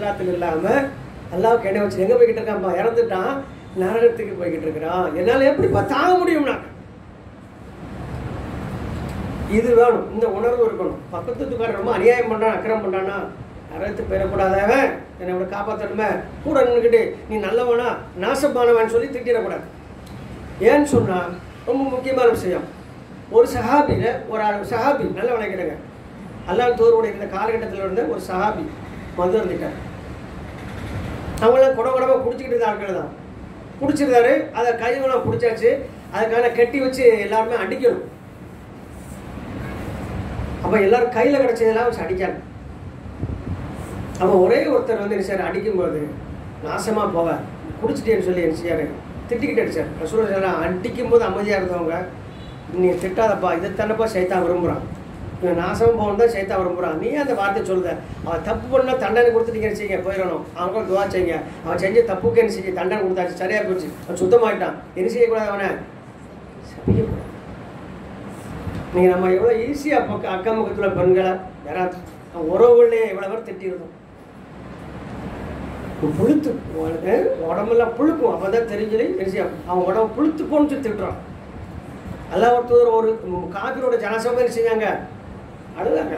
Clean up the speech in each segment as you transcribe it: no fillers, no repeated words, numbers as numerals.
இஸ்லாத்தில் இல்லாமல் அல்லாவுக்கு என்ன வச்சு எங்கே போய்கிட்டு இருக்கான்ப்பா, இறந்துட்டான், நரகத்துக்கு போய்கிட்டு இருக்கிறான், என்னால் எப்படிப்பா தாங்க முடியும்னா? இது வேணும், இந்த உணர்வு இருக்கணும். பக்கத்துக்காரர் ரொம்ப அநியாயம் பண்ணுறான், அக்கிரம் பண்ணுறான்னா நரகத்துக்கு போயிடக்கூடாதவன், என்னை விட காப்பாற்றணுமே, கூட நின்றுக்கிட்டு நீ நல்லவனா நாசமானவன் சொல்லி திட்டிடக்கூடாது. ஏன்னு சொன்னால் ரொம்ப முக்கியமான விஷயம். ஒரு சஹாபியில் ஒரு சஹாபி நல்ல வணக்கிடுங்க, அல்லாஹ் தூதருடைய இந்த காலகட்டத்தில் இருந்த ஒரு சஹாபி வந்து இருந்துட்டார். அவங்களாம் குடமாக குடிச்சிக்கிட்டு இருந்த ஆட்கள் தான். பிடிச்சிருந்தாரு, அதை கைவெல்லாம் பிடிச்சாச்சு, அதுக்கான கட்டி வச்சு எல்லாருமே அடிக்கணும். அப்போ எல்லாரும் கையில் கிடச்சதெல்லாம் வச்சு அடிக்காங்க. அப்போ ஒரே ஒருத்தர் வந்து என்ன செய்யார், அடிக்கும்போது நாசமாக போவார், குடிச்சிட்டேன்னு சொல்லி என்ன செய்யார், திட்டிக்கிட்டு அடிச்சார். ரசூலுல்லாஹ் அடிக்கும் போது அமைதியாக இருந்தவங்க, நீ திட்டாதப்பா, இதை தானப்பா சைத்தான் விரும்புகிறான், இவன் நாசமாக போகணும் தான் சைத்தான் விரும்புகிறான், நீ அந்த வார்த்தை சொல்லுத, அவன் தப்பு பண்ணால் தண்டனை கொடுத்துட்டு என்ன செய்யுங்க, போயிடணும், அவங்க துவா செய்யுங்க, அவன் செஞ்ச தப்புக்கு என்ன செய்ய, தண்டனை கொடுத்தாச்சு, சரியாக போச்சு, அவன் சுத்தமாகிட்டான், என்ன செய்யக்கூடாது, அவனை சபிக்கக்கூடாது. நீங்கள் நம்ம எவ்வளோ ஈஸியாக அக்கம் பக்கத்தில் பெண்களை யாராவது உறவுகளே எவ்வளோ பேர் திட்டிருந்தோம், புழுத்து உடம்பெல்லாம் புழுக்கும், அப்போ தான் தெரிஞ்சு என்ன செய்ய, அவன் உடம்பு புழுத்து போன்னு சொல்லி திட்டுறான். அல்லாஹ் ஒருத்தர் ஒரு காபிரோட ஜனசபை என்ன செஞ்சாங்க, அழுதாங்க.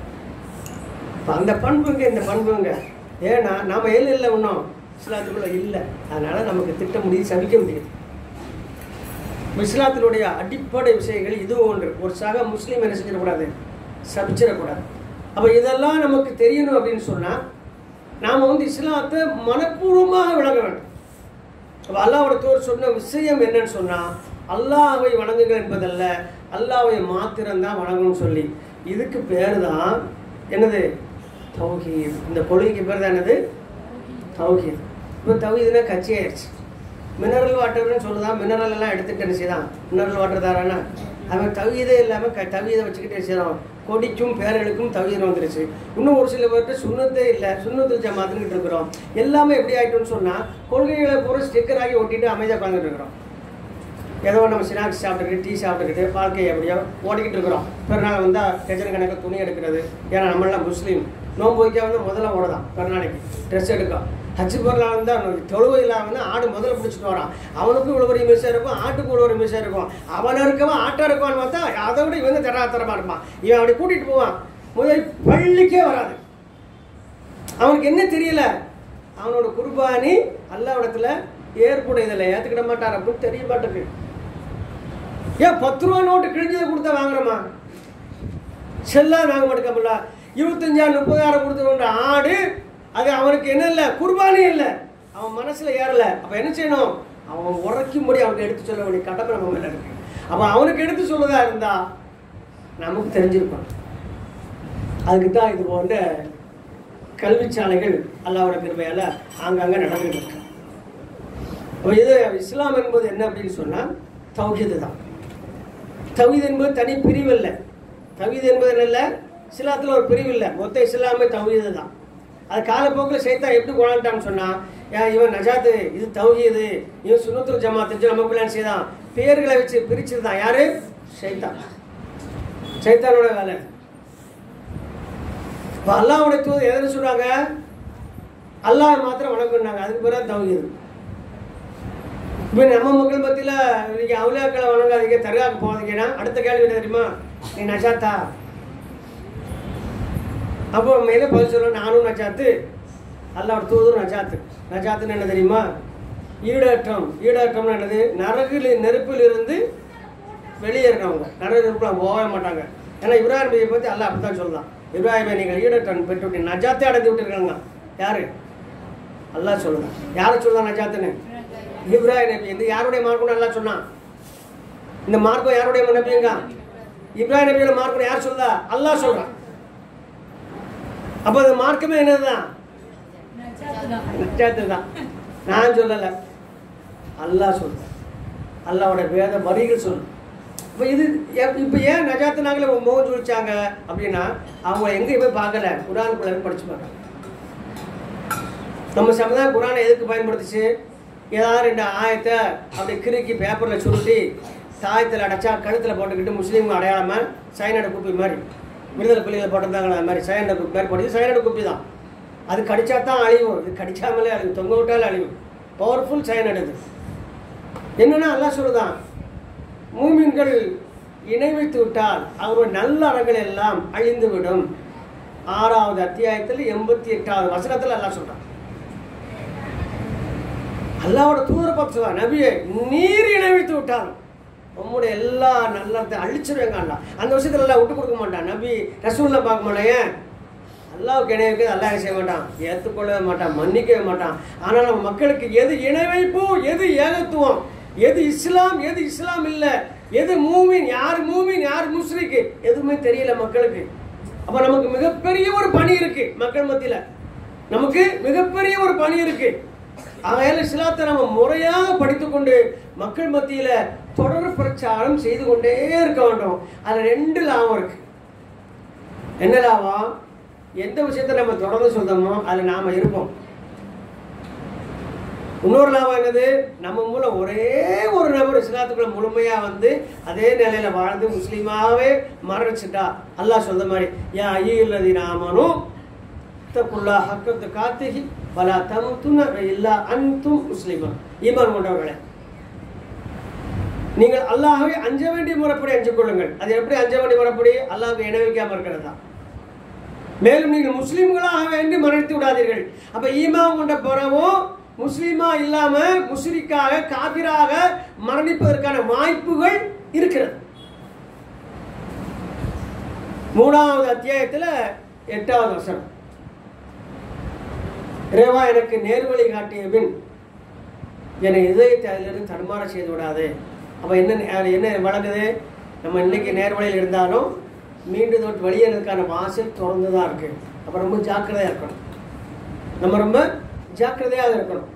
இப்போ அந்த பண்புங்க இந்த பண்புங்க, ஏன்னா நாம் ஏழு இல்லை ஒன்றும் இஸ்லாத்துக்குள்ளே இல்லை, அதனால் நமக்கு திட்ட முடியுது, சபிக்க முடியுது. இஸ்லாத்தினுடைய அடிப்படை விஷயங்கள் இதுவும் ஒன்று. ஒரு சக முஸ்லீம் என்ன செஞ்சிடக்கூடாது, சபிச்சிடக்கூடாது. அப்போ இதெல்லாம் நமக்கு தெரியணும் அப்படின்னு சொன்னால் நாம் வந்து இஸ்லாத்தை மனப்பூர்வமாக விளங்க வேண்டும். அப்போ அல்லாஹ்வோட தூதர் சொன்ன விஷயம் என்னன்னு சொன்னால், அல்லாஹ்வை வணங்குங்கள் என்பதல்ல, அல்லாஹ்வை மாத்திரம்தான் வணங்கணும்னு சொல்லி. இதுக்கு பேர் தான் என்னது, தௌஹீத். இந்த கொள்கைக்கு பேர் தான் என்னது, தௌஹீத். இப்போ தௌஹீதுனா கட்சி ஆயிடுச்சு. மினரல் வாட்டர்னு சொல்லுதான், மினரல் எல்லாம் எடுத்துகிட்டு என்ன செய்யலாம், மினரல் வாட்டர் தாரானா, அவன் தௌஹீதே இல்லாமல் தௌஹீதை வச்சுக்கிட்டு செய்யலாம், கொடிக்கும் பேரலுக்கும் தௌஹீத் வந்துருச்சு. இன்னும் ஒரு சில பேர்கிட்ட சுன்னத்தே இல்லை, சுன்னத்து ஜமாத்துக்கிட்டு இருக்கிறோம். எல்லாமே எப்படி ஆகிட்டோம்னு சொன்னால் கொள்கைகளை பூரா ஸ்டிக்கர் ஆகி ஒட்டிட்டு அமைதியாக உட்காந்துட்டு இருக்கிறோம். ஏதோ நம்ம ஸ்நாக்ஸ் சாப்பிட்டுக்கிட்டு டீ சாப்பிட்டுக்கிட்டு வாழ்க்கையை எப்படியோ ஓடிக்கிட்டு இருக்கிறோம். பெருநாள் வந்தால் டஜன் கணக்கு துணி எடுக்கிறது. ஏன்னா நம்மளாம் முஸ்லீம், நோன்பு வைக்க வந்து முதல்ல ஓடதான், பெருநாளைக்கு ட்ரெஸ் எடுக்கும். ஹஜ்ஜு பொருளாக இருந்தால் தொழுவையில் வந்து ஆடு முதல்ல பிடிச்சிட்டு வரான், அவனுக்கும் இவ்வளோ ஒரு மிஷம் இருக்கும், ஆட்டுக்கும் இவ்வளோ ஒரு மிஷம் இருக்கும். அவனை இருக்கவன் ஆட்டை இருக்கான்னு பார்த்தா அதை விட இவங்க தரமாக இருப்பான். இவன் அப்படி கூட்டிகிட்டு போவான், முதல் பள்ளிக்கே வராது. அவனுக்கு என்ன தெரியல, அவனோட குர்பானி அல்லாஹ்விடத்தில் ஏற்புடையதில்லை, ஏற்றுக்கிட மாட்டார் அப்படின்னு தெரிய மாட்டேங்குது. ஏன் 10 ரூபா நோட்டு கிழிஞ்சதை கொடுத்தா வாங்குறோமா, செல்லா வாங்க மாட்டேங்கல. 25,000 30,000 கொடுத்துருன்ற ஆடு, அது அவனுக்கு என்ன இல்லை, குர்பானி இல்லை, அவன் மனசில் ஏறலை. அப்போ என்ன செய்யணும், அவன் உரைக்கும்படி அவனுக்கு எடுத்து சொல்ல வேண்டிய கடமை நம்ம மேலே இருக்கு. அப்போ அவனுக்கு எடுத்து சொல்லதா இருந்தால் நமக்கு தெரிஞ்சிருப்பான். அதுக்கு தான் இது போன்ற கல்விச்சாலைகள் அல்லாஹ்வோட கிருபையால் ஆங்காங்கே நடந்துகிட்டு இருக்கு. அப்போ இது இஸ்லாம் என்பது என்ன அப்படின்னு சொன்னால் தௌஹீது தான். தௌஹீத் என்பது தனி பிரிவு இல்லை. தௌஹீத் என்பது என்ன இல்லை, இஸ்லாத்தில் ஒரு பிரிவு இல்லை, மொத்த இஸ்லாமே தௌஹீது தான். அது காலப்போக்கில் சைத்தான் எப்படி கொண்டாட்டான்னு சொன்னால், இவன் நஜாத்து, இது தௌஹீது, இவன் சுன்னத்துல் ஜமாத்து, நம்ம பிள்ளைன்னு செய்தான் பேர்களை வச்சு பிரிச்சுருந்தான். யாரு, சைத்தான், சைத்தானோட வேலை. இப்போ அல்லாஹ்வுடைய தூதர் எதுன்னு சொல்கிறாங்க, அல்லாஹ் மாத்திரம் வணங்குனாங்க, அதுக்கு பிறகு தௌஹீது. இப்போ நம்ம மக்கள் மத்தியில் நீங்கள் அவுலியாக்களை வணங்காதீங்க, தர்காவுக்கு போகாதீங்கன்னா அடுத்த கேள்வி என்ன தெரியுமா, நீ நஜாத்தா? அப்போ நம்ம என்ன பதில் சொல்லணும், நானும் நஜாத்து, அல்லாஹ்வோட தூதரும் நஜாத்து. நஜாத்துன்னு என்ன தெரியுமா, ஈடேற்றம். ஈடேற்றம்னு என்னது, நெருப்பில் இருந்து வெளியேறினவங்க, நரக நெருப்பில் போகவே மாட்டாங்க. ஏன்னா இப்ராஹிம் நபியை பற்றி அல்லாஹ் அப்படி தான் சொல்லலாம், இப்ராஹிமை நீங்கள் ஈடேற்றம் பெற்று நஜாத்தே அடைந்து விட்டுருக்காங்க. யாரு, அல்லாஹ் சொல்லுதான். யாரை சொல்லலாம் நஜாத்துன்னு, இப்ராஹிம் நபி. இந்த யாருடைய மார்க்கம் நல்லா சொன்னான், இந்த மார்க்கம் யாருடைய நபிங்க, இப்ராஹிம் நபியோட மார்க்கம் யார் சொல்லுதா, அல்லாஹ் சொல்றான். அப்போ அந்த மார்க்கமே என்னதுதான், நஜாத்து தான். நான் சொல்லலை, அல்லாஹ் சொல்ற, அல்லாஹ்வோட வேத வரிகள் சொல்லு. இப்போ இது இப்போ ஏன் நஜாத்து நாங்களே மோகம் சொல்லிச்சாங்க அப்படின்னா, அவங்க எங்கேயும் போய் பார்க்கல, குரானுக்குள்ள படிச்சு பார்க்கல. நம்ம சமுதாயம் குரானை எதுக்கு பயன்படுத்துச்சு, ஏதாவது 2 ஆயத்தை அப்படி கிறுக்கி பேப்பரில் சுருட்டி தாயத்தில் அடைச்சா கழுத்தில் போட்டுக்கிட்டு முஸ்லீம் அடையாளமாக சைனோட குப்பி மாதிரி, விடுதலை புலிகளை போட்டிருந்தாங்களா அது மாதிரி சைனோட குப்பி மாதிரி போட்டு, சைனோட குப்பி தான். அது கடிச்சா தான் அழிவும், இது கடிக்காமலே அழிவும், தொங்க விட்டாலும் அழிவும். பவர்ஃபுல் சைனட் அது. என்னன்னா அல்லாஹ் சொல்லுதான், மூமின்கள் இணை வைத்து விட்டால் அவருடைய நல்ல அறங்கள் எல்லாம் அழிந்து விடும். 6வது அத்தியாயத்தில் 88வது வசனத்தில் அல்லாஹ் சொல்றான். அல்லாஹ்வோட தூதரை பார்த்து சொல்றான், நபியே நீர் இணை வைத்து விட்டால் உம்முடைய எல்லா நல்லத்தை அழிச்சிருவேங்க அல்லாஹ். அந்த விஷயத்துல எல்லாம் விட்டு கொடுக்க மாட்டான். நபி ரசூல்ல பார்க்க மாட்டேன், அல்லாஹ்வுக்கு இணை வைக்கிறது அல்லாஹ் செய்ய மாட்டான், ஏற்றுக்கொள்ளவே மாட்டான், மன்னிக்கவே மாட்டான். ஆனால் நம்ம மக்களுக்கு எது இணை வைப்பு, எது ஏகத்துவம், எது இஸ்லாம், எது இஸ்லாம் இல்லை, எது மூமின், யார் மூமின், யார் முஸ்ரிக்கு, எதுவுமே தெரியல மக்களுக்கு. அப்ப நமக்கு மிகப்பெரிய ஒரு பணி இருக்கு மக்கள் மத்தியில, நமக்கு மிகப்பெரிய ஒரு பணி இருக்கு. ஆகையால இஸ்லாத்தை நம்ம முறையாக படித்துக்கொண்டு மக்கள் மத்தியில தொடர் பிரச்சாரம் செய்து கொண்டே இருக்க வேண்டும். அதுல 2 லாபம் இருக்கு. என்ன லாபம்? எந்த விஷயத்தை நம்ம தொடர்ந்து சொல்றோமோ அதுல நாம இருப்போம். இன்னொரு லாபம் என்னது? நம்ம மூலம் ஒரே ஒரு நபர் இஸ்லாத்துக்குள்ள முழுமையா வந்து அதே நிலையில வாழ்ந்து முஸ்லீமாவே மரணிச்சுட்டா அல்லாஹ் சொல்ற மாதிரி, யா அய்யுல்லதீன ஆமனூ தக்குல்லாஹ ஹக்க துகாத்திஹி வலா தமுத்துன இல்லா அன்தும் முஸ்லிமூன். ஈமான் கொண்டவர்களே, நீங்கள் அல்லாஹ்வை அஞ்ச வேண்டிய முறைப்படி அஞ்சு கொள்ளுங்கள். அது எப்படி அஞ்ச வேண்டிய முறைப்படி? அல்லாஹ்வை இணை வைக்காம இருக்கிறதா. மேலும் நீங்கள் முஸ்லிம்களாக வேண்டி மரணித்து விடாதீர்கள். அப்ப ஈமான் கொண்ட பிறவும் முஸ்லிமா இல்லாம முஸ்ரிக்காக காபிராக மரணிப்பதற்கான வாய்ப்புகள் இருக்கிறது. 3வது அத்தியாயத்தில் 8வது வசனம், இறைவா எனக்கு நேர்வழி காட்டிய பின் என்னை இதயத்தை அதிலிருந்து தடுமாற செய்து விடாது. அப்ப என்ன வழங்குது? நம்ம இன்னைக்கு நேர்வழியில் இருந்தாலும் மீண்டும் தொட்டு வெளியேறதுக்கான வாசல் திறந்து தான் இருக்கு. அப்ப ரொம்ப ஜாக்கிரதையா இருக்கணும். நம்ம ரொம்ப ஜாக்கிரதையாக இருக்கணும்.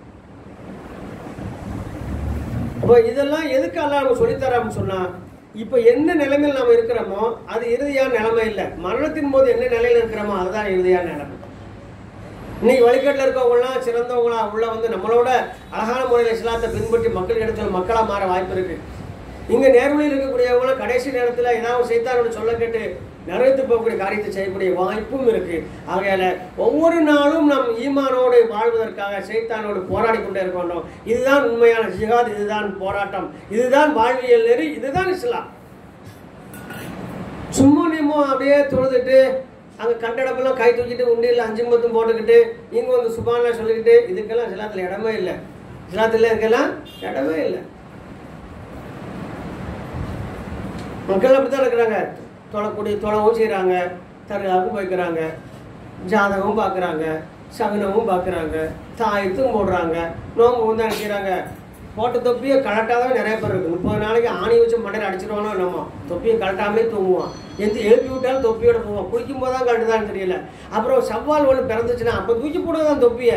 அப்போ இதெல்லாம் எதுக்கு அல்லாஹ் நம்ம சொல்லித்தரான்னு சொன்னா, இப்போ என்ன நிலைமையில் நம்ம இருக்கிறோமோ அது இறுதியான நிலைமை இல்லை. மரணத்தின் போது என்ன நிலையில் இருக்கிறோமோ அதுதான் இறுதியான நிலைமை. இன்னைக்கு வழிகாட்டில் இருக்கவங்களாம் சிறந்தவங்களா உள்ள வந்து நம்மளோட அழகான முறையில் இஸ்லாத்தை பின்பற்றி மக்கள் இடத்துல மக்களாக மாற வாய்ப்பு இருக்கு. இங்கே நேர்வழியில் இருக்கக்கூடியவங்களும் கடைசி நேரத்தில் ஏதாவது சைத்தானோட சொல்ல கேட்டு நிறைவேற்று போகக்கூடிய காரியத்தை செய்யக்கூடிய வாய்ப்பும் இருக்கு. ஆகையால ஒவ்வொரு நாளும் நாம் ஈமானோடு வாழ்வதற்காக சைத்தானோடு போராடி கொண்டே இருக்கணும். இதுதான் உண்மையான ஜிஹாத், இதுதான் போராட்டம், இதுதான் வாழ்வியல் நெறி, இதுதான் இஸ்லாம். சும்மா நீமோ அப்படியே தொழுதுட்டு அங்கே கண்டடமெல்லாம் கை தூக்கிட்டு உண்டியில் 5 மொத்தம் போட்டுக்கிட்டு இங்கே வந்து சுபானா சொல்லிக்கிட்டு இதுக்கெல்லாம் இஸ்லாத்தில் இடமே இல்லை. இஸ்லாத்தில் இதுக்கெல்லாம் இடமே இல்லை. மக்கள் அப்படித்தான் இருக்கிறாங்க. தொழவும் செய்கிறாங்க, தர்காவுக்கும் வைக்கிறாங்க, ஜாதகமும் பார்க்குறாங்க, சகுனமும் பார்க்குறாங்க, தாயத்தும் போடுறாங்க, நோம்பு வந்து நினைக்கிறாங்க. போட்ட தொப்பியை கலட்டாதான் நிறைய பேர் இருக்குது. 30 நாளைக்கு ஆணி வச்சு மண்டையில் அடிச்சிடுவானோ நம்ம, தொப்பியை கலட்டாமலே தூங்குவான். எழுப்பி விட்டாலும் தொப்பியோட போவான். குளிக்கும் போது தான் கலட்டுதான்னு தெரியல. அப்புறம் சவால் ஒன்று பிறந்துச்சுன்னா அப்போ தூக்கி போடுதான் தொப்பியை.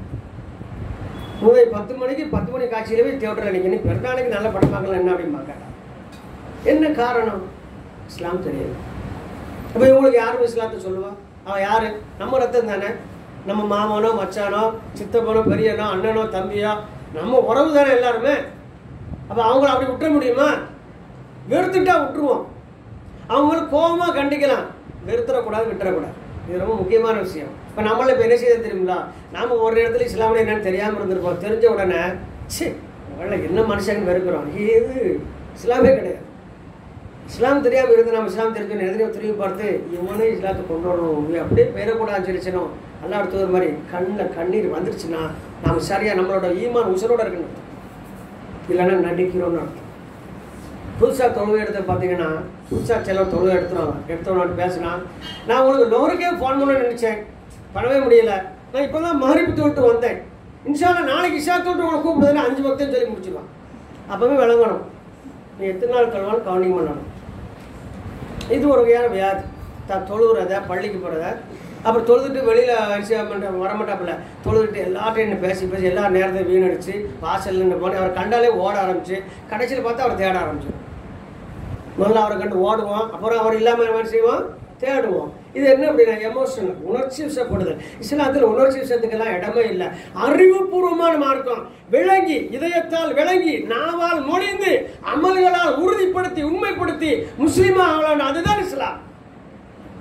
10 மணிக்கு 10 மணி காட்சியிலவே தேட்டரில் நிற்கணும். பிறநாளைக்கு நல்ல படம் பார்க்கலாம் என்ன அப்படின்னு பார்க்கறா. என்ன காரணம்? இஸ்லாம் தெரியல. அப்போ இவங்களுக்கு யாரும் இஸ்லாத்தை சொல்லுவா? அவன் யாரு? நம்ம ரத்தம் தானே. நம்ம மாமனோ மச்சானோ சித்தப்பனோ பெரியனோ அண்ணனோ தம்பியோ நம்ம உறவு தானே எல்லாருமே. அப்போ அவங்கள அப்படி விட்டுற முடியுமா? வெறுத்துட்டா விட்டுருவோம். அவங்களும் கோபமாக கண்டிக்கலாம், வெறுத்துடக்கூடாது, விட்டுறக்கூடாது. இது ரொம்ப முக்கியமான விஷயம். இப்போ நம்மள இப்போ என்ன செய்ய தெரியுங்களா? நாம் ஒரு இடத்துல இஸ்லாமிய என்னன்னு தெரியாமல் இருந்திருப்போம். தெரிஞ்ச உடனே என்ன மனுஷன் வெறுக்கிறோம். இது இஸ்லாமே கிடையாது. இஸ்லாம் தெரியாமல் இருந்து நம்ம இஸ்லாம் தெரிஞ்சோம் எதிரையோ திரும்பி பார்த்து இவனே இஸ்லாத்தை கொண்டு வரணும் அப்படியே பேரக்கூடாது சொல்லிச்சனும் அல்லா அடுத்த ஒரு மாதிரி கண்ணில் கண்ணீர் வந்துருச்சுன்னா நாம் சரியாக நம்மளோட ஈமான் உசரோடு இருக்கணும். இல்லைன்னா நடிக்கிறோம்னு அர்த்தம். புதுசாக தொழுகை எடுத்து பார்த்தீங்கன்னா புதுசாக சிலர் தொழுகை எடுத்தோன்னு பேசினா நான் உங்களுக்கு லோருக்கே ஃபோன் பண்ண நினச்சேன், பண்ணவே முடியல. நான் இப்போ தான் மகரிப்பு தொட்டு வந்தேன். இன்ஷால்லா நாளைக்கு இஷா தொட்டு உங்களை கூப்பிடுதுன்னா 5 பக்தன்னு சொல்லி முடிச்சுக்கலாம். அப்போவே விளங்கணும். நீ எத்தனை நாள் கழுவாலும் கவுண்டிங் பண்ணணும். இது ஒரு வகையான வியாதி. தொழுகிறத பள்ளிக்கு போகிறத அப்புறம் தொழுதுட்டு வெளியில் வரமாட்டாப்புல தொழுதுட்டு எல்லார்ட்டையும் பேசி எல்லா நேரத்தையும் வீணடிச்சு வாசல் நின்று போன அவரை கண்டாலே ஓட ஆரம்பிச்சு கடைசியில் பார்த்தா அவர் தேட ஆரம்பிச்சு. முதல்ல அவரை கண்டு ஓடுவோம், அப்புறம் அவர் இல்லாமல் என்ன செய்வோம், தேடுவோம். இது என்ன அப்படின்னா எமோஷனல், உணர்ச்சி விஷயப்படுதல். இஸ்லாத்தில் உணர்ச்சி விஷயத்துக்கெல்லாம் இடமே இல்லை. அறிவுபூர்வமான மார்க்கம், விளங்கி இதயத்தால் விளங்கி நாவால் மொழிந்து அமல்களால் உறுதிப்படுத்தி உண்மைப்படுத்தி முஸ்லீமா ஆகலாம். அதுதான் இஸ்லாம்.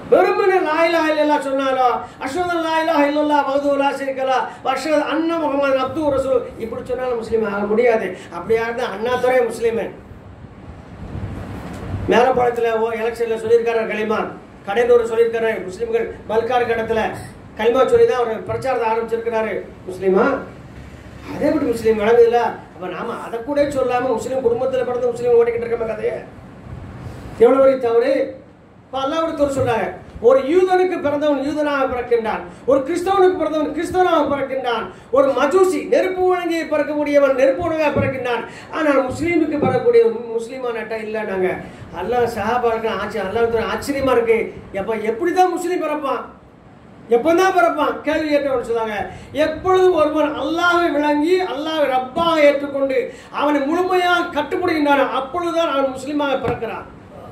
வெறுமனே லா இலாஹ இல்லல்லாஹ் சொன்னாலோ அஷ்ஹது அல்லா இலாஹ இல்லல்லாஹ் வஹ்தஹு லா ஷரீக லஹ் வ அஷ்ஹது அன்ன முஹம்மதன் அப்துஹு ரசூல் இப்படி சொன்னாலும் முஸ்லீம் ஆக முடியாது. அப்படியா இருந்தால் அண்ணாதுரை முஸ்லீமு. மேலப்பாளையத்தில் எலெக்ஷனில் சொல்லியிருக்காரு கலிமா, கடையனூர் சொல்லியிருக்காரு முஸ்லீம்கள் பல்கார் கடத்தில் கலிமா சொல்லி தான் அவர் பிரச்சாரத்தை ஆரம்பிச்சிருக்கிறாரு. முஸ்லீமா அதே எப்படி முஸ்லீம் வழங்குதில்ல? அப்போ நாம் அதை கூட சொல்லாமல் முஸ்லீம் குடும்பத்தில் பிறந்து முஸ்லீம் ஓட்டிக்கிட்டு இருக்க கதையை எவ்வளோ வரை தவறு. இப்போ அல்லாஹ்வுடைய சொல்றாங்க, ஒரு யூதனுக்கு பிறந்தவன் யூதனாக பிறக்கின்றான், ஒரு கிறிஸ்தவனுக்கு பிறந்தவன் கிறிஸ்தவனாக பிறக்கின்றான், ஒரு மஜூசி நெருப்பு வழங்கி பிறக்கக்கூடியவன் நெருப்பு வழங்க பிறக்கின்றான். ஆனால் முஸ்லீமுக்கு பிறக்கக்கூடிய முஸ்லீமானட்டா இல்லை. நாங்கள் அல்லாஹ் சஹாபாவுக்கு அல்லாஹ் ஆச்சரியமா இருக்கு. எப்போ எப்படி தான் முஸ்லீம் பிறப்பான், எப்பதான் பிறப்பான்? கேள்வி கேட்டவன் சொன்னாங்க, எப்பொழுது ஒருவன் அல்லாஹ்வை விளங்கி அல்லாஹ்வை ரப்பாக ஏற்றுக்கொண்டு அவனை முழுமையாக கட்டுப்படுகின்றான் அப்பொழுதுதான் அவன் முஸ்லீமாக பிறக்கிறான்.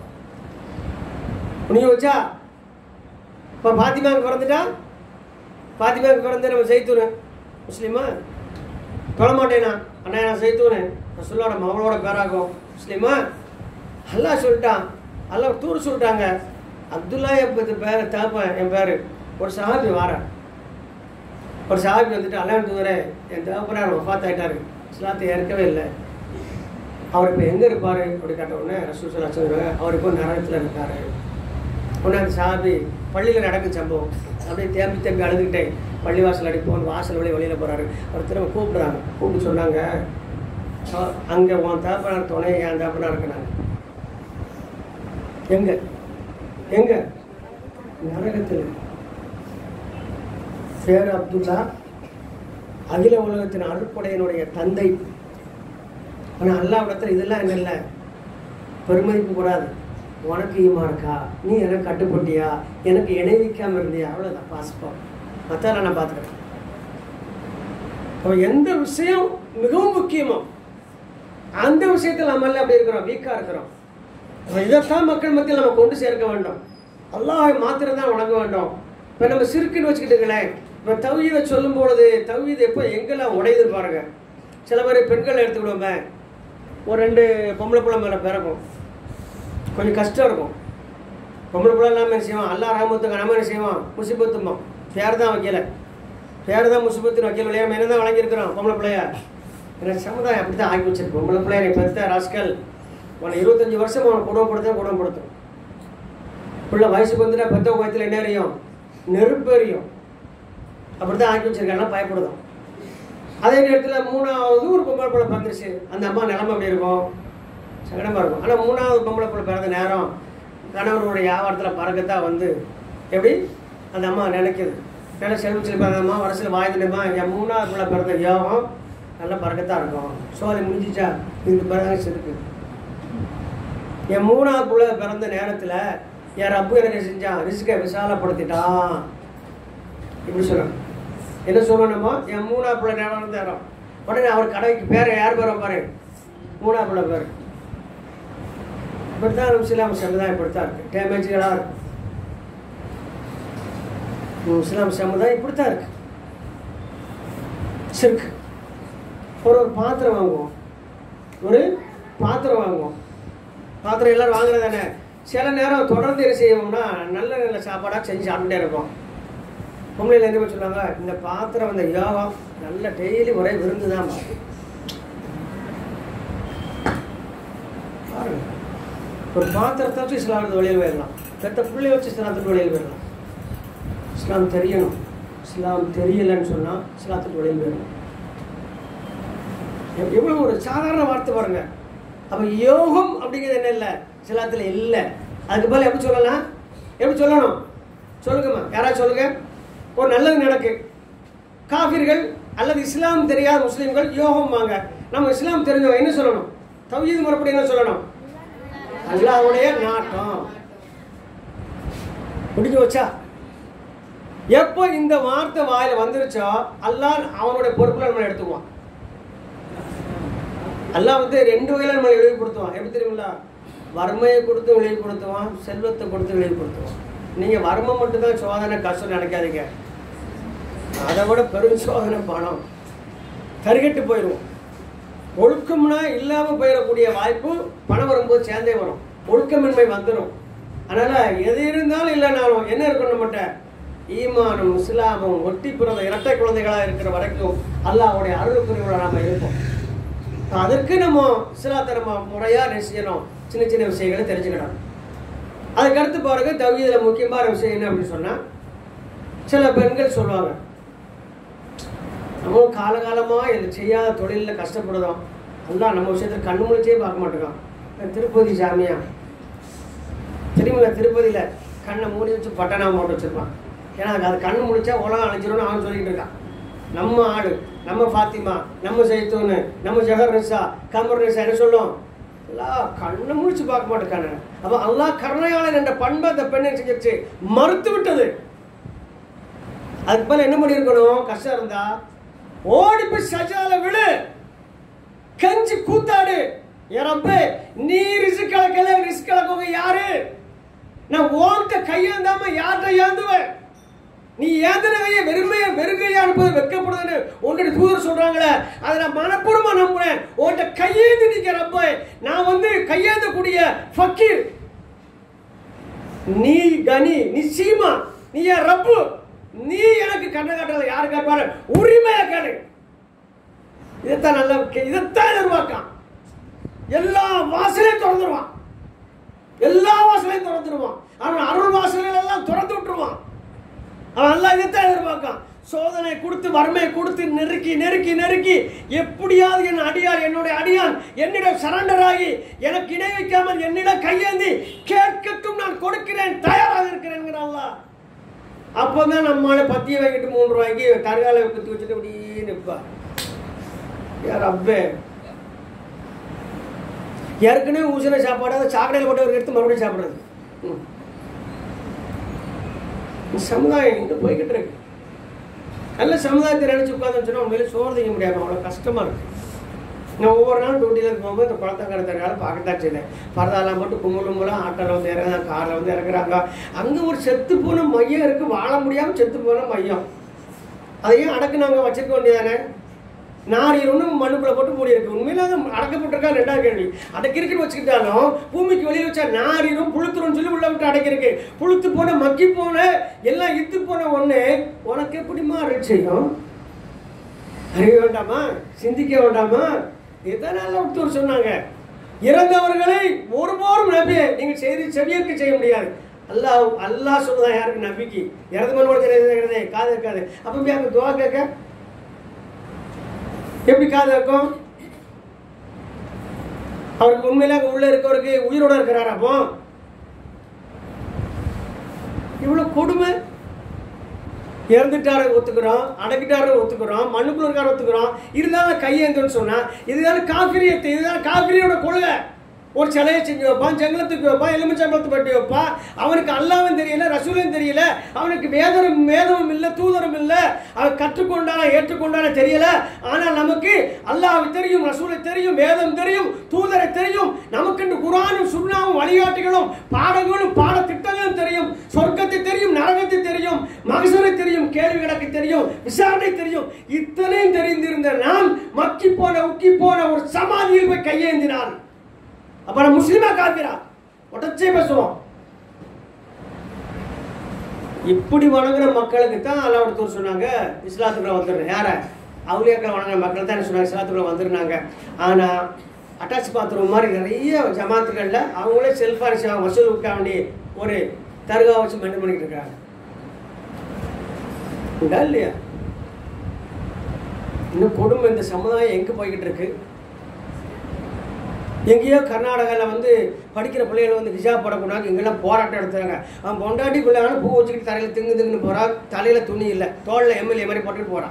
புனிய வச்சா இப்போ பாத்திமாவுக்கு பிறந்துட்டா, பாத்திமாவுக்கு பிறந்து நம்ம செய்தூனு முஸ்லீமா தொழ மாட்டேனா? அண்ணா நான் செய்தூனு ரசூலோட மகளோட பேராகும் முஸ்லீமா? அல்லாஹ் சொல்லிட்டான், அல்லாஹ் தூர் சொல்லிட்டாங்க. அப்துல்லா பேர் தாப்பேன் என் பேர். ஒரு சஹாபி வாரேன், ஒரு சஹாபி வந்துட்டு அல்லாஹ் தூதரே என் தேவப்பனார் வஃபாத் ஆகிட்டாரு, இஸ்லாத்தை ஏற்கவே இல்லை, அவர் இப்போ எங்கே இருப்பார் அப்படி கேட்ட உடனே ரசூல் ஸல்லல்லாஹு அலைஹி வஸல்லம் அவர் இப்போ நரகத்தில் இருக்கார். உடனே அந்த சஹாபி பள்ளியில் நடக்கும் சம்பவம் அப்படியே தேம்பி தேம்பி அழுதுகிட்டே பள்ளிவாசல் அடிப்போம் வாசல் வழி வெளியில் போகிறாரு. அவர் திரும்ப கூப்பிட்றாங்க, கூப்பிட்டு சொன்னாங்க, அங்கே உன் தேப்பனார் துணை என் தேப்பனார் இருக்கிறாங்க. எங்கே எங்கே? நரகத்தில். பேர் அப்துல்லா, அகில உலகத்தின் அருட்படையினுடைய தந்தை. ஆனால் அல்லாஹ்விடத்தில் இதெல்லாம் என்ன இல்லை, பெருமதிப்பு கூடாது. உனக்கு ஈமா இருக்கா, நீ எனக்கு கட்டுப்பட்டியா, எனக்கு இணைவிக்காமல் இருந்தியா, அவ்வளோதான் பாஸ்போர்ட், மற்றெல்லாம் நான் பார்த்துக்கிறேன். அப்போ எந்த விஷயம் மிகவும் முக்கியமோ அந்த விஷயத்தில் நம்ம எல்லாம் அப்படி இருக்கிறோம், வீக்காக இருக்கிறோம். இதைத்தான் மக்கள் மத்தியில் நம்ம கொண்டு சேர்க்க வேண்டும். அல்லாஹ்வை மாத்திரம் தான் வணங்க வேண்டும். இப்போ நம்ம சிறுக்குன்னு வச்சுக்கிட்டுங்களேன், இப்போ தௌஹீதை சொல்லும் பொழுது தௌஹீது எப்போ எங்கெல்லாம் உடையுது பாருங்க. சில பேர் பெண்களை எடுத்துக்கிடுவோமே, ஒரு 2 பொம்பளை பிள்ளை மேலே பிறக்கும், கொஞ்சம் கஷ்டம் இருக்கும். பொம்பளை பிள்ளை எல்லாமே என்ன செய்வோம், அல்லா ரஹமத்துக்கு நம்ம என்ன செய்வோம், முசிபத்துமா பேர் தான் வைக்கல, பேர் தான் முசிபத்துன்னு வைக்கல, இல்லையா என்ன தான் வழங்கியிருக்கிறோம் பொம்பளை பிள்ளையா. எனக்கு சமுதாயம் அப்படி தான் ஆக்கி வச்சிருக்கு. பொம்பளை பிள்ளைய நீ பெருத்த ராஸ்கல், உன்னை 25 வருஷம் அவனை குடும்பப்படுத்தும். பிள்ளை வயசுக்கு வந்துட்டா பெத்த வயத்தில் என்ன எறியும், நெருப்பு எறியும். அப்படி தான் ஆக்கி வச்சிருக்காங்க, பயப்படுதும். அதே நேரத்தில் 3வது ஒரு பொம்பளை பிள்ளை பிறந்துருச்சு, அந்த அம்மா நிலமை அப்படி இருக்கும், சங்கடமாக இருக்கும். ஆனால் 3வது பொம்பளை பிள்ளை பிறந்த நேரம் கணவனுடைய வியாபாரத்தில் பறக்கத்தான் வந்து எப்படி அந்த அம்மா நினைக்குது, நல்லா செல்வச்சில் பிறந்த அம்மா வருஷத்தில் வாய்ந்துடுமா, என் 3வது பிள்ளை பிறந்த யோகம் நல்லா பறக்கத்தான் இருக்கும். சோழி முடிஞ்சிச்சா, இதுக்கு பிறகு செதுக்கு. என் 3வது பிள்ளை பிறந்த நேரத்தில் என் ரப்பு எனக்கு செஞ்சான், ரிஸ்கை விசாலப்படுத்திட்டான் இப்படி சொல்லணும். என்ன சொல்லணுமோ, என் 3வது பிள்ளை நேரம் நேரம் உடனே அவர் கடைக்கு பேரை யார் பேரை பாரு, 3வது பிள்ளை பேர். இப்படித்தான் இஸ்லாம் சமுதாயம் இப்படித்தான் இருக்கு, டேமேஜ்களாக இருக்கு. இஸ்லாம் சமுதாயம் இப்படித்தான் இருக்கு. சிறுக்கு ஒரு பாத்திரம் வாங்குவோம், ஒரு பாத்திரம் வாங்குவோம், பாத்திரம் எல்லாரும் வாங்குறது தானே. சில நேரம் தொடர்ந்து என்ன செய்வோம்னா நல்ல நல்ல சாப்பாடாக செஞ்சு சாப்பிட்டே இருப்போம். பொம்பளையில் என்ன சொல்லுவாங்க, இந்த பாத்திரம் அந்த யோகம் நல்ல டெய்லி ஒரே விருந்து தான் பாருங்க. ஒரு பாத்திரத்தை வச்சு இஸ்லாமத்துக்கு வெளியில் போயிடலாம், பெற்ற பிள்ளைய வச்சு இஸ்லாத்துக்கு வெளியில் போயிடலாம். இஸ்லாம் தெரியணும், இஸ்லாம் தெரியலைன்னு சொன்னால் இஸ்லாத்துக்கு வெளியில் போயிடலாம். எவ்வளோ ஒரு சாதாரண வார்த்தை பாருங்க. அப்போ யோகம் அப்படிங்கிறது என்ன இல்லை, இஸ்லாத்தில் இல்லை. அதுக்கு பதில் எப்படி சொல்லலாம், எப்படி சொல்லணும் சொல்லுங்கம்மா, யாராவது சொல்லுங்க. ஒரு நல்லது நடக்கு, காஃபிர்கள் அல்லது இஸ்லாம் தெரியாத முஸ்லீம்கள் யோகம் வாங்க, நம்ம இஸ்லாம் தெரிஞ்சவங்க என்ன சொல்லணும், தௌஹீத் முறைப்படி என்ன சொல்லணும், அல்லாஹ்வுடைய நாட்டம். முடிஞ்சு வச்சா எப்போ இந்த வார்த்தை வாயில வந்துருச்சோ அல்லாஹ் அவனுடைய பொறுப்புல நம்ம எடுத்துக்குவான். அல்லாஹ் வந்து 2 வகையில நம்மளை இழிவுபடுத்துவான். எப்படி தெரியுங்களா, வறுமையை கொடுத்து இழிவுபடுத்துவான், செல்வத்தை கொடுத்து இழிவுபடுத்துவான். நீங்க வறுமை மட்டும்தான் சோதனை கஷ்டம் நினைக்காதீங்க, அதை விட பெரும் சோதனை பணம். கருகட்டு போயிடுவோம். ஒழுக்கம்னா இல்லாமல் போயிடக்கூடிய வாய்ப்பு பணம் வரும்போது சேர்ந்தே வரும். ஒழுக்கமின்மை வந்துடும். அதனால் எது இருந்தாலும் இல்லைனாலும் என்ன இருக்கணும் நம்மகிட்ட ஈமானும் இஸ்லாமும் ஒட்டி பிறந்த இரட்டை குழந்தைகளாக இருக்கிற வரைக்கும் அல்லாஹ்வுடைய அருளுக்குரியவர்களாக நாம் இருப்போம். அதற்கு நம்ம இஸ்லாத்தை நம்ம முறையாக செய்யணும், சின்ன சின்ன விஷயங்களை தெரிஞ்சுக்கணும். அதுக்கடுத்து பாருங்க, தௌஹீதுல முக்கியமான விஷயம் என்ன அப்படின்னு சொன்னால், சில பெண்கள் சொல்லுவாங்க, நம்ம காலகாலமாக இதில் செய்யாத தொழிலில் கஷ்டப்படுதோம், அல்லாஹ் நம்ம விஷயத்தில் கண்ணு முழிச்சே பார்க்க மாட்டேங்கான். திருப்பதி சாமியா தெரியுமில்ல, திருப்பதியில் கண்ணை மூடி வச்சு பட்டனா போட்டு வச்சுருப்பான். ஏன்னா அது கண்ணு முடிச்சா உலகம் அழைஞ்சிரும்னு அவன் சொல்லிக்கிட்டு இருக்கான். நம்ம ஆடு, நம்ம ஃபாத்திமா, நம்ம ஜெய்தூனு, நம்ம ஜஹர் நிசா, கமர் நிசா என்ன சொல்லும், எல்லாம் கண்ணை முடிச்சு பார்க்க மாட்டேக்கான. அப்போ அல்லாஹ் கருணையாளன் என்ற பண்பை அந்த பெண்ணை செஞ்சிருச்சு, மறுத்து விட்டது. அதுக்கு மேலே என்ன பண்ணியிருக்கணும், கஷ்டம் இருந்தா ஓடி போய் சஜால விடு, கஞ்சி கூத்தாடு, ஏறப்பே நீ ரிஸ்க் கலக்கல, ரிஸ்க் கலக்கவங்க யாரு? நான் ஓட்ட கையேந்தாம யார்கிட்ட ஏந்துவேன்? நீ ஏந்தனையே வெறுங்கையா அனுப்புவது வெட்கப்படுதுன்னு உன்னுடைய தூதர் சொல்றாங்களே, அதை நான் மனப்பூர்வமா நம்புறேன். உன்கிட்ட கையேந்து நிற்கிறப்ப நான் கையேந்தக்கூடிய ஃபக்கீர், நீ கனி, நீ சீமா, நீ என் ரப்பு, நீ எனக்கு கண்ணை காட்டுறத யாரு காட்டுவாரு? உரிமையா கேளு. இதைத்தான் நல்ல, இதைத்தான் எதிர்பார்க்கான். எல்லா வாசலையும் திறந்துருவான், எல்லா வாசலையும் திறந்துருவான். அவன் அருள் வாசல்கள் எல்லாம் திறந்து விட்டுருவான். அவன் எல்லாம் இதைத்தான் எதிர்பார்க்கான். சோதனை கொடுத்து, வறுமையை கொடுத்து, நெருக்கி நெருக்கி நெருக்கி எப்படியாவது என் அடியான், என்னுடைய அடியான் என்னிடம் சரண்டர் ஆகி எனக்கு இணை வைக்காமல் என்னிடம் கையேந்தி கேட்கட்டும், நான் கொடுக்கிறேன், தயாராக இருக்கிறேன் அல்லாஹ். அப்போதான் நம்மளால பத்தியை வாங்கிட்டு 3 ரூபாய்க்கு தற்கால குத்தி வச்சுட்டு அப்படியே நிற்பா. யார் அப்பே ஏற்கனவே ஊசின சாப்பாடு அதை சாக்கடையில் போட்டு எடுத்து மறுபடியும் சாப்பிட்றது. சமுதாயம் இங்கே போய்கிட்டு இருக்கு. நல்ல சமுதாயத்தை நினைச்சு உட்காந்து சொன்னா உண்மையில சோறு திங்க முடியாது, அவ்வளோ கஷ்டமா இருக்கு. நான் ஒவ்வொரு நாளும் டியூட்டியில் போகும்போது இந்த குளத்தங்கடத்தனால பார்க்கத்தான் செய்தேன். பரதாலாம் போட்டு கும்பலும் ஆட்டோவில் இறங்குறாங்க, காரில் இறங்குறாங்க. அங்கே ஒரு செத்து போன மையம் இருக்குது, வாழ முடியாமல் செத்து போன மையம். அதையும் அடக்குனாங்க, வச்சிருக்க வேண்டியதானே? நாரின்னு மண்ணுக்குள்ள போட்டு மூடி இருக்கு. உண்மையில அடக்கப்பட்டிருக்கா? 2வது கேள்வி. அடக்கிருக்குன்னு வச்சுக்கிட்டாலும் பூமிக்கு வெளியே வச்சா நாரிரும் புழுத்துரும் சொல்லி உள்ள விட்டு அடைக்கிருக்கு. புழுத்து போன, மக்கி போன, எல்லாம் இத்து போன ஒண்ணு உனக்கு எப்படிமா அருள் செய்யும்? அறிய வேண்டாமா? சிந்திக்க வேண்டாமா? இதனால ஒருத்தர் சொன்னாங்க, இறந்தவர்களை ஒருபோரும் நபியை நீங்க செவியேற்க செய்ய முடியாது. அல்லாஹ் சொல்லுதான் யாருக்கு நம்பிக்கை? இறந்து மனோட காது இருக்காது. அப்ப அங்க துவா கேட்க எப்படி காது இருக்கும்? அவருக்கு உண்மையில அங்க உள்ள இருக்கவருக்கு உயிரோட இருக்கிறார். அப்போ இவ்வளவு கொடுமை. இறந்துட்டாரு ஒத்துக்கிறோம், அடக்கிட்டாரு ஒத்துக்கிறோம், மண்ணுக்குள்ள இருக்காரு ஒத்துக்கிறோம், இருந்தாலும் கையேந்துன்னு சொன்னா இதுதான் காஃபிரியத்தை, இதுதான் காஃபிரியோட கொள்கை. ஒரு சிலையை செஞ்சு வைப்பான், ஜங்கலத்துக்கு வைப்பான், எலுமிச்சம்பழத்தை பட்டி வைப்பான். அவனுக்கு அல்லாவும் தெரியல, ரசூலும் தெரியல, அவனுக்கு வேதமும் இல்லை, தூதரும் இல்லை. அவன் கற்றுக்கொண்டான ஏற்றுக்கொண்டான தெரியல. ஆனால் நமக்கு அல்லாஹ் தெரியும், ரசூலை தெரியும், வேதம் தெரியும், தூதரை தெரியும். நமக்கு குர்ஆனும் சுன்னாவும் வழிகாட்டுகளும் பாடங்களும் பாடத்திட்டங்களும் தெரியும். சொர்க்கத்தை தெரியும், நரகத்தை தெரியும், மகசரை தெரியும், கேள்வி கணக்கு தெரியும், விசாரணை தெரியும். இத்தனையும் தெரிந்திருந்த நாம் மக்கி போன உக்கி போன ஒரு சமாதியில் போய் கையேந்தினான். அப்ப நான் முஸ்லிமா காபிரா உடச்சே பேசுவோம். இப்படி வணங்குற மக்களுக்கு தான் அல்லாஹ் சொன்னாங்க இஸ்லாத்துக்குள்ள வந்துடுறேன். யார? அவுலியாக்களை வணங்குற மக்கள் தான் சொன்னாங்க இஸ்லாத்துக்குள்ள வந்துருந்தாங்க. ஆனா அட்டாச் பாத்ரூம் மாதிரி நிறைய ஜமாத்துக்கள்ல அவங்களே செல்ஃபா வசூல் விட்டா வேண்டி ஒரு தர்கா வச்சு மெயின்டைன் பண்ணிட்டு இருக்காங்க. உண்டா இல்லையா? இன்னும் கொடுமை. இந்த சமுதாயம் எங்க போய்கிட்டு இருக்கு? எங்கேயோ கர்நாடகாவில் படிக்கிற பிள்ளைகள் ஹிஜாப் போடக்கூடாது, இங்கெல்லாம் போராட்டம் எடுத்தாங்க. அவன் பொண்டாட்டி பிள்ளையான பூ வச்சுக்கிட்டு தரையில் திங்குன்னு போகிறான், தலையில் துணி இல்லை, தோளில் எம்எல்ஏ மாதிரி போட்டுட்டு போகிறான்.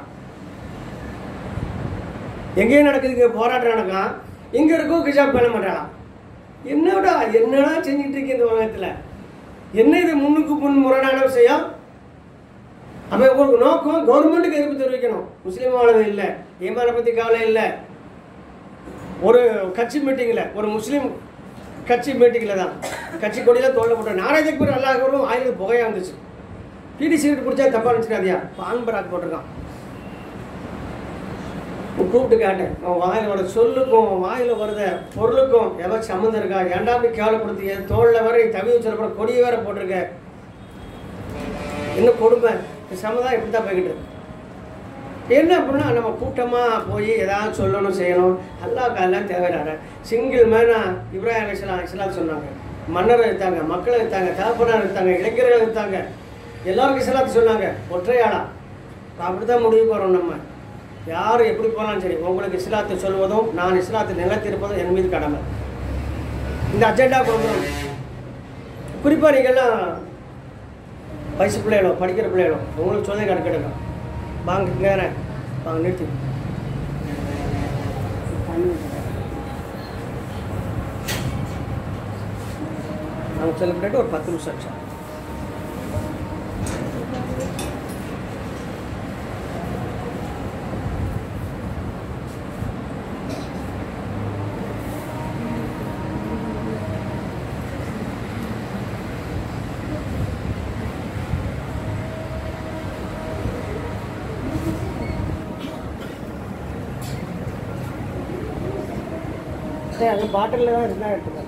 எங்கேயோ நடக்குது, இங்கே போராட்டம் நடக்கான், இங்கே இருக்கும் ஹிஜாப் பண்ண மாட்டாளாம். என்னடா செஞ்சுட்டு இருக்கு இந்த உலகத்தில்? என்ன இது முன்னுக்கு முன் முரணான விஷயம்? அப்போ உங்களுக்கு நோக்கம் கவர்மெண்ட்டுக்கு எதிர்ப்பு தெரிவிக்கணும். முஸ்லீம் வாழவே இல்லை, ஈமானை பற்றி கவலை இல்லை. ஒரு கட்சி மீட்டிங்கில், ஒரு முஸ்லீம் கட்சி மீட்டிங்கில் தான் கட்சி கொடியில் தோல்ல போட்டார். நாராயணக்கு பேர் அல்லாஹரும் ஆயிரத்து புகையாக இருந்துச்சு. பீடி சிகரெட் குடிச்சா தப்பாக நினச்சிடாதியா? பான்பராக் போட்டிருக்கான். கூப்பிட்டு கேட்டேன், அவன் வாயில் வர சொல்லுக்கும் வாயில் வருத பொருளுக்கும் எவன் சம்மந்தம் இருக்கா? ஏன்டா அப்படி கேவலப்படுத்திய? தோளில் வர தவி சொல்லப்பட கொடியை வேற போட்டிருக்க, என்ன கொடுமை? சமுதாயம் இப்படி தான் போய்கிட்டு என்ன அப்படின்னா நம்ம கூட்டமாக போய் ஏதாவது சொல்லணும் செய்யணும். அல்லாஹ்க்கு எல்லாம் தேவையில்லை. சிங்கிள் மேனா இப்ராஹிம் அலைஹிஸ்ஸலாம் சொன்னாங்க. மன்னரை எடுத்தாங்க, மக்களை எடுத்தாங்க, தகப்பனார் எடுத்தாங்க, இளைஞர்கள் எடுத்தாங்க, எல்லாருக்கும் இஸ்லாத்து சொன்னாங்க. ஒற்றையாளா அப்படி தான் முடிவு போகிறோம். நம்ம யார் எப்படி போனாலும் சரி, உங்களுக்கு இஸ்லாத்தை சொல்வதும் நான் இஸ்லாத்தை நிலைத்திருப்பதும் என் மீது கடமை. இந்த அஜெண்டா கொடுக்கணும். குறிப்பாக நீங்கள்லாம் வயசு பிள்ளைகளோ படிக்கிற பிள்ளைகளோ உங்களுக்கு சொல்ல கணக்கெடுங்க. வாங்க நேரம் வாங்க நிறுத்தி நாங்கள் சொல்ல பின்னாடி ஒரு 10 நிமிஷம் சார். அந்த பாட்டிலில் தான் இருந்தால் எடுத்துக்கலாம்.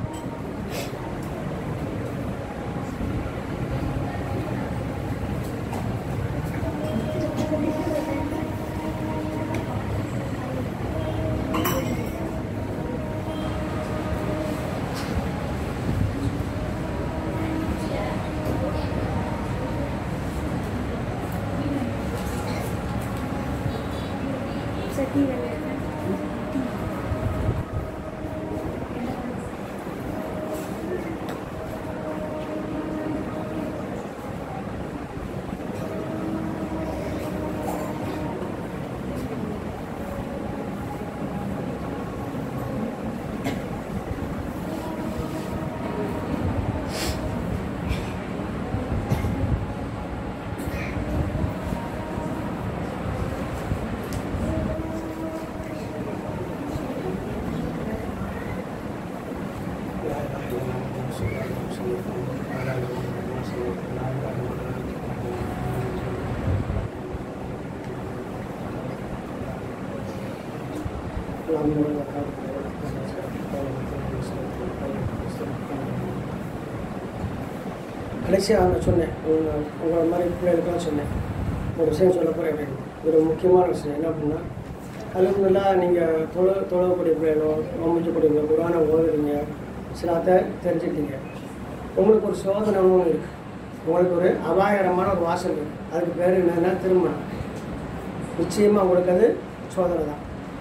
கடைசியாக நான் சொன்னேன், உங்களை மாதிரி பிள்ளைகளுக்கெல்லாம் சொன்னேன், ஒரு விஷயம் சொல்ல போகிறேன் அப்படின்னு. ஒரு முக்கியமான விஷயம் என்ன அப்படின்னா, அலுவலா நீங்கள் தொழக்கூடிய பிள்ளைகளோ அமைச்சக்கூடிய குரானை ஓதுறீங்க, சிலாத்தை தெரிஞ்சுக்கிட்டீங்க. உங்களுக்கு ஒரு சோதனை ஒன்று இருக்குது, உங்களுக்கு ஒரு அபாயகரமான ஒரு வாசல் இருக்குது. அதுக்கு பேர் என்னன்னா திருமணம். நிச்சயமாக உங்களுக்கு அது சோதனை தான்.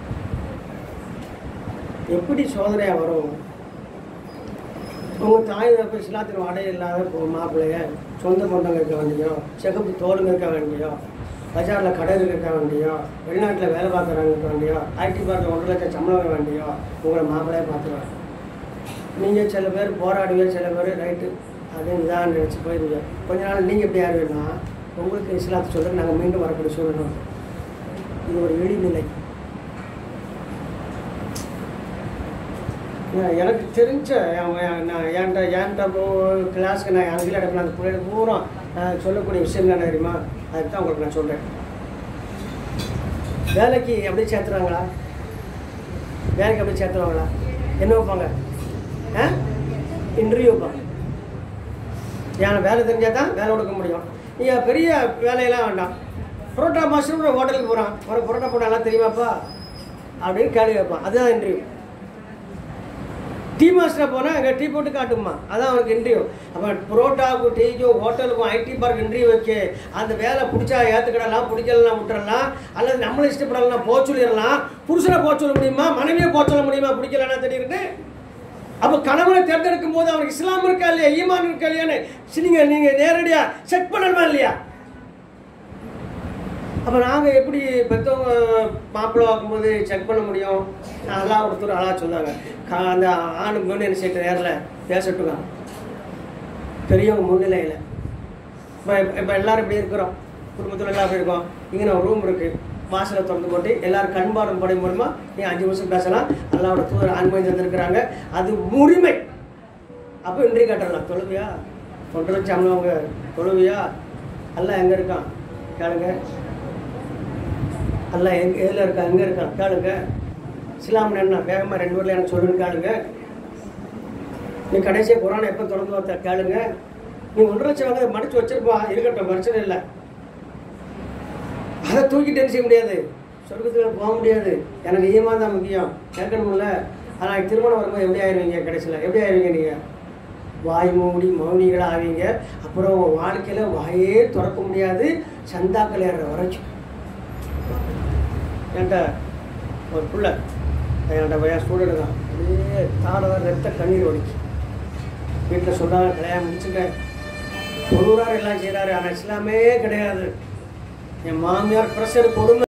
எப்படி சோதனையாக வரும்? உங்கள் தாய் தப்பு இஸ்லாத்தின் அடைய இல்லாத மாப்பிள்ளைய சொந்த பந்தங்க இருக்க வேண்டியோ, செகப்பு தோலுங்க இருக்க வேண்டியோ, பஜாரில் கடை இருக்க வேண்டியோ, வெளிநாட்டில் வேலை பார்க்குறவங்க இருக்க வேண்டியோ, ஐடி பார்க்க 1 லட்சம் சம்பளம் வேண்டியோ உங்களை மாப்பிள்ளையே பார்த்துருவாங்க. நீங்கள் சில பேர் போராடுவீங்க, சில பேர் ரைட்டு அது இதான் நினச்சி போயிருவீங்க. கொஞ்ச நாள் நீங்கள் எப்படி ஆறுவீங்கன்னா உங்களுக்கு இஸ்லாத்தை சொல்ல நாங்கள் மீண்டும் வரக்கூடிய சூழ்நிலை. இது ஒரு இழிநிலை. எனக்கு தெரிஞ்ச என்கிட்ட கிளாஸுக்கு நான் அங்கே இடத்துல அந்த பிள்ளைகளுக்கு பூரா சொல்லக்கூடிய விஷயம் என்ன தெரியுமா? அதுக்கு தான் உங்களுக்கு நான் சொல்கிறேன். வேலைக்கு எப்படி சேர்த்துறாங்களா? வேலைக்கு எப்படி சேர்த்துருவாங்களா? என்ன வைப்பாங்க? இன்டர்வியூ வைப்பாங்க. ஏன்னா வேலை தெரிஞ்சால் தான் வேலை கொடுக்க முடியும். நீங்கள் பெரிய வேலையெல்லாம் வேண்டாம். புரோட்டா மாஸ்டர் ஒரு ஹோட்டலுக்கு போகிறான், ஒரு புரோட்டா போட்டாலாம் தெரியுமாப்பா அப்படின்னு கேள்வி வைப்பான். அதுதான் இன்டர்வியூ. டீ மாஸ்டராக போனால் அங்கே டீ போட்டு காட்டுமா, அதான் அவனுக்கு இன்டர்வியூ. அப்போ புரோட்டாவுக்கும் டீக்கும் ஹோட்டலுக்கும் ஐடி பார்க் இன்டர்வியூ வைக்க அந்த வேலை பிடிச்சா ஏற்றுக்கிடலாம், பிடிக்கலாம் விட்டுறலாம், அல்லது நம்மளை இஷ்டப்படலாம் போக சொல்லிடலாம். புருஷனை போக சொல்ல முடியுமா, மனைவியை போக சொல்ல முடியுமா பிடிக்கலன்னா திடீர்னு? அப்போ கணவனை தேர்ந்தெடுக்கும் போது அவனுக்கு இஸ்லாம் இருக்கா இல்லையா, ஈமான் இருக்கா இல்லையான்னு நீங்கள் நேரடியாக செக் பண்ணணுமா இல்லையா? அப்போ நாங்கள் எப்படி பெற்றவங்க மாப்பிள்ளை பார்க்கும்போது செக் பண்ண முடியும்? நல்லா ஒருத்தர் அழகாக சொன்னாங்க, அந்த ஆணுக்கு வந்து என்ன செய்ய நேரில் பேசட்டுங்க பெரியவங்க முன்னிலையில். இப்போ எல்லோரும் இப்படி இருக்கிறோம், குடும்பத்தில் எல்லாம் அப்படி இருக்கோம். இங்கே நான் ரூம் இருக்குது, வாசலை திறந்து போட்டு எல்லோரும் கண்பாடம் படை மூலமாக நீங்கள் 5 நிமிஷம் பேசலாம். அல்லாவோட தூதர் ஆண்மை தந்துருக்குறாங்க, அது உரிமை. அப்போ இன்றைக்கு கட்டலாம். தொழுவியா? 1 லட்சம் அவங்க தொழுவியா? எல்லாம் எங்கே இருக்கான் கேளுங்க. எல்லாம் எதில் இருக்கா, எங்கே இருக்கா கேளுங்க. இஸ்லாம்னு என்ன வேகமாக 2 பேரில் எனக்கு சொல்லுன்னு கேளுங்க. நீ கடைசியாக குரானை எப்போ திறந்து பார்த்த கேளுங்க. நீ 1.5 லட்சம் வாங்க மடித்து வச்சிருப்பா, இருக்கட்டும், பிரச்சனை இல்லை. அதை தூக்கிட்டு செய்ய முடியாது, சொர்க்கத்தில் போக முடியாது. எனக்கு ஈமான் தான் முக்கியம், கேட்கணும்ல. ஆனால் திருமணம் வரும்போது எப்படி ஆயிடுவீங்க? கடைசியில் எப்படி ஆயிடுவீங்க? நீங்கள் வாய் மூடி மௌனிகளாக ஆவீங்க. அப்புறம் வாழ்க்கையில் வாயே திறக்க முடியாது, சந்தாக்கள் ஏற வரைக்கும். என்கிட்ட ஒரு பிள்ளை, என்கிட்ட பையன் ஸ்டூடெண்ட் தான், அப்படியே தாளதான் ரத்த கண்ணீர் ஒடிக்கு. வீட்டில் சொல்கிறாங்க, கல்யாணம் முடிச்சுக்க, தொழுறாரு, எல்லாம் செய்கிறாரு, ஆனால் இஸ்லாமே கிடையாது. என் மாமியார் ப்ரெஷர் கொடுமை.